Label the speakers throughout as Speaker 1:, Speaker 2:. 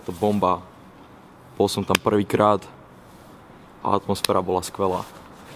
Speaker 1: to bomba. Bol som tam prvýkrát a atmosféra bola skvelá.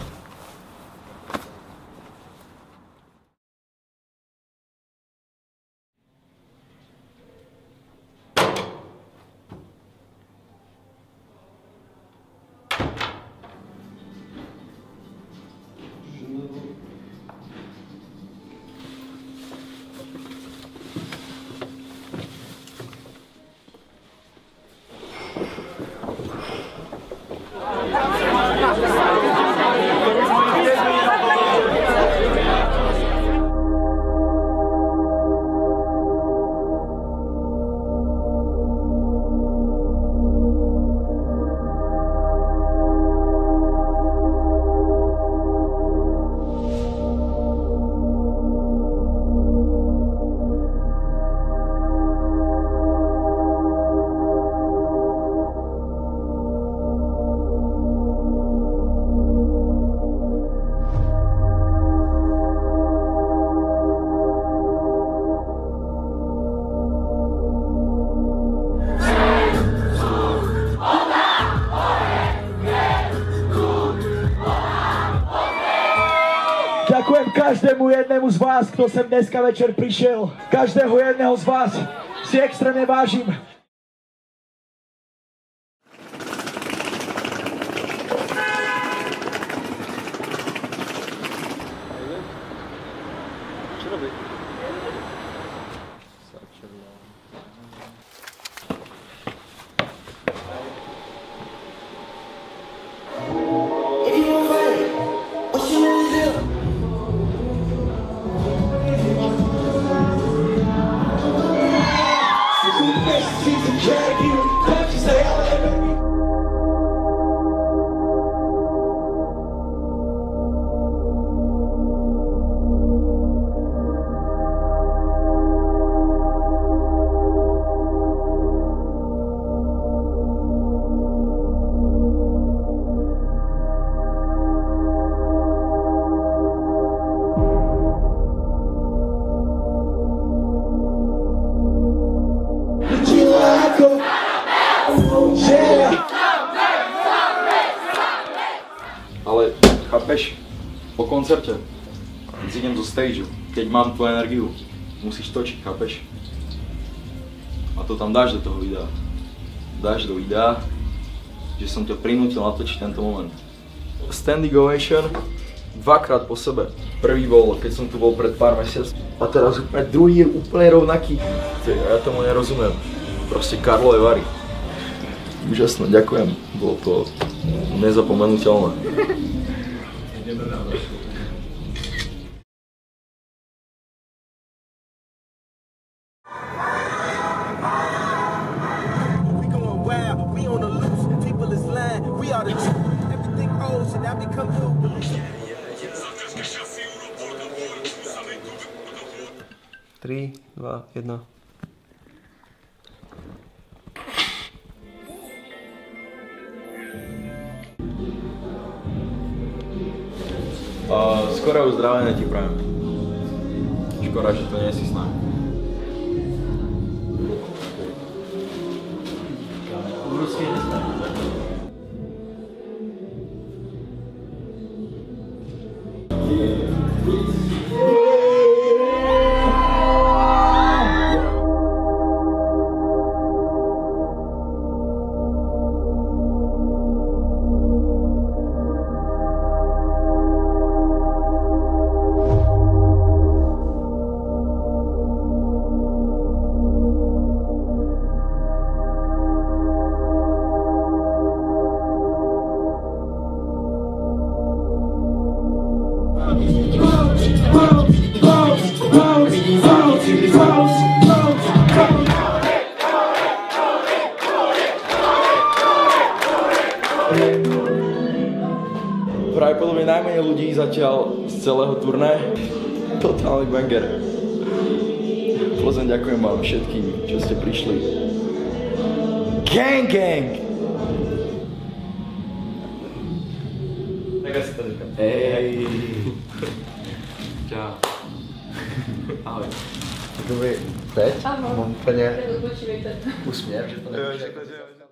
Speaker 2: Ďakujem každému jednému z vás, kto sem dneska večer prišiel. Každého jedného z vás si extrémne vážim.
Speaker 1: Čo robí? Ale chápeš, po koncerte, keď idem do stageu, keď mám tú energiu, musíš točiť, chápeš? A to tam dáš do toho videa. Dáš do videa, že som ťa prinútil natočiť tento moment. Standing ovation, dvakrát po sebe. Prvý bol, keď som tu bol pred pár mesiacmi. A teraz úplne druhý je úplne rovnaký. Ja tomu nerozumiem. Proste Karlové Vary. Úžasné, ďakujem. Bolo to nezapomenuteľné. Tri, dva, jedna. Skoré uzdravenie ti prajem. Škoda, že to nie si s nami. Pravdepodobne najmenej ľudí zatiaľ z celého turné. Totálny banger. Plzeň, ďakujem vám všetkým, čo ste prišli. Gang, gang! Tak asi to nechám. Ej. Čau. Ahoj.
Speaker 3: Jakoby teď
Speaker 4: Ano.
Speaker 3: mám úplně
Speaker 4: Počívejte.
Speaker 3: úsměv, že to nemůže.